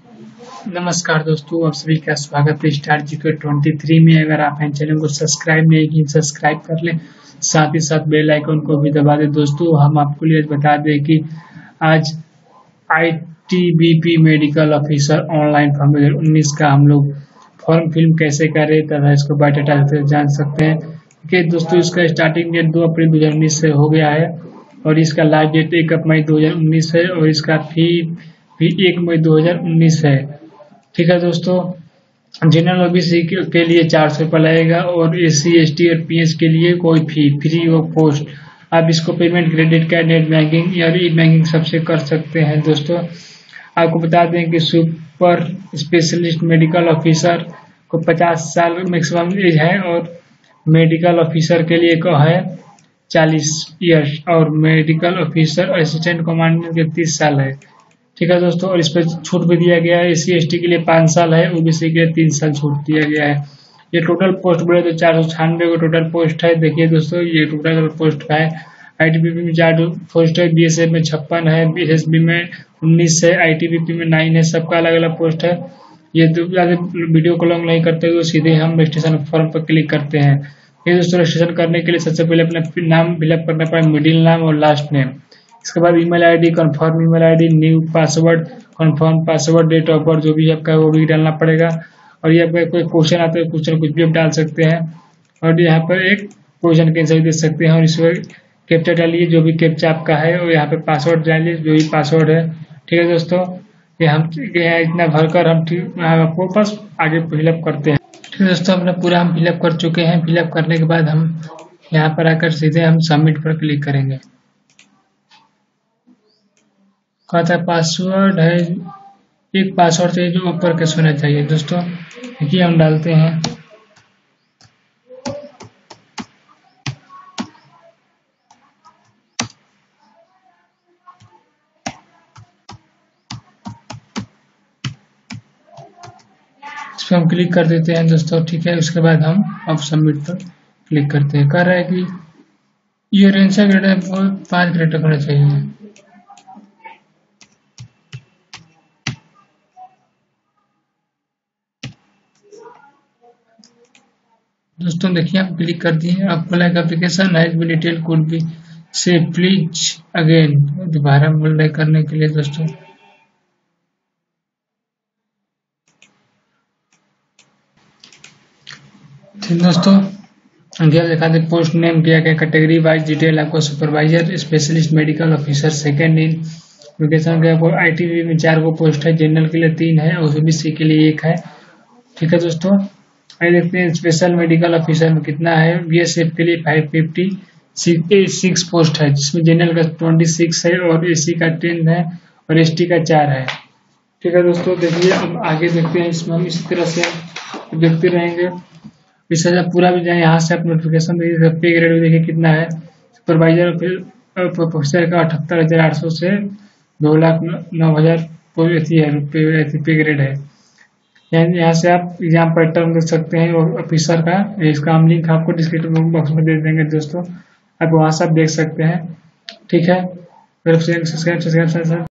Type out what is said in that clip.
नमस्कार दोस्तों, आप सभी का स्वागत है स्टार जीके 23 में। अगर आप हैं चैनल को सब्सक्राइब नहीं किए, सब्सक्राइब कर लें, साथ ही साथ बेल आइकन को भी दबा दें। दोस्तों, हम आपको लिए बता दें कि आज ITBP medical officer online form 2019 का हम लोग फॉर्म फिल कैसे करें तथा इसको बायोडाटा से जान सकते हैं। कि दोस्तों, इसका स्टार्टिंग डेट 2 अप्रैल 2019 से हो गया है और इसका लास्ट डेट 1 मई 2019 है और इसका फी भी 1 मई 2019 है। ठीक है दोस्तों, जनरल ओबीसी के लिए 400 रुपये लगेगा और SC ST और PS के लिए कोई फी फ्री ऑफ कॉस्ट। आप इसको payment credit card, net banking या ई बैंकिंग सबसे कर सकते हैं। दोस्तों, आपको बता दें कि सुपर स्पेशलिस्ट मेडिकल ऑफिसर को 50 साल मैक्सिमम एज है और मेडिकल ऑफिसर के लिए को है 40 ईयर्स और मेडिकल ऑफिसर असिस्टेंट कमांडेंट के 30 साल है। ठीक है दोस्तों, और इस पर छूट भी दिया गया है। SC ST के लिए 5 साल है, OBC के लिए 3 साल छूट दिया गया है। ये टोटल पोस्ट बोले तो 496 को टोटल पोस्ट है। देखिए दोस्तों, ये टोटल पोस्ट का है। ITBP में 4 पोस्ट है, BSF में 56 है, BSB में 19 है, ITBP में 9 है। सबका अलग अलग पोस्ट है। ये वीडियो को लॉन्ग नहीं करते हुए सीधे हम रजिस्ट्रेशन फॉर्म पर क्लिक करते हैं। ये दोस्तों, रजिस्ट्रेशन करने के लिए सबसे पहले अपना नाम फिलअप करना पड़ेगा, मिडिल नाम और लास्ट नेम। इसके बाद email ID, confirm email ID, new password, confirm password, date of birth जो भी आपका है वो भी डालना पड़ेगा। और ये आपका कोई क्वेश्चन आता है, क्वेश्चन कुछ भी आप डाल सकते हैं और यहाँ पर एक क्वेश्चन के आंसर दे सकते हैं और इसमें कैप्चा डालिए जो भी कैप्चा आपका है और यहाँ पे पासवर्ड डालिए जो भी पासवर्ड है। ठीक है दोस्तों, ये हम इतना भरकर हम आपको बस आगे फिलअप करते हैं। ठीक है दोस्तों, अपना पूरा हम फिलअप कर चुके हैं। फिलअप करने के बाद हम यहाँ पर आकर सीधे हम सबमिट पर क्लिक करेंगे। कहता है पासवर्ड है, एक पासवर्ड चाहिए जो ऊपर के होना चाहिए। दोस्तों देखिए, हम डालते हैं इस पर हम क्लिक कर देते हैं दोस्तों। ठीक है, उसके बाद हम अब सबमिट पर क्लिक करते हैं। कह रहा है कि ये आंसर ग्रेड 5 ग्रेड होना चाहिए। दोस्तों देखिए, आप क्लिक कर दिए। आपको like application has been detail could be से प्लीज अगेन, दोबारा अप्लाई करने के लिए दोस्तों ठीक दोस्तों, अगर दिखा दे पोस्ट नेम किया गया, कैटेगरी वाइज डिटेल आपको supervisor specialist medical officer second in location के आपको ITBP में 4 को पोस्ट है, जनरल के लिए 3 है और OBC के लिए 1 है। ठीक है दोस्तों, आइए देखते हैं स्पेशल मेडिकल ऑफिसर में कितना है। BSF के लिए 556 पोस्ट है, जिसमें जनरल का 26 है और SC का 10 है और ST का 4 है। ठीक है दोस्तों, देखिए अब आगे देखते हैं। इसमें हम इसी तरह से देखते रहेंगे। इस तरह पूरा भी जाए, यहाँ से आप नोटिफिकेशन देखिए। पे ग्रेड देखिए कितना है। सुपरवाइजर प्रोफेसर का 78,800 से 2,09,000 पे ग्रेड है। यहाँ से आप एग्जाम पैटर्न देख सकते हैं और ऑफिसर का इसका हम लिंक आपको डिस्क्रिप्शन बॉक्स में दे देंगे दोस्तों, आप वहाँ से आप देख सकते हैं। ठीक है, सब्सक्राइब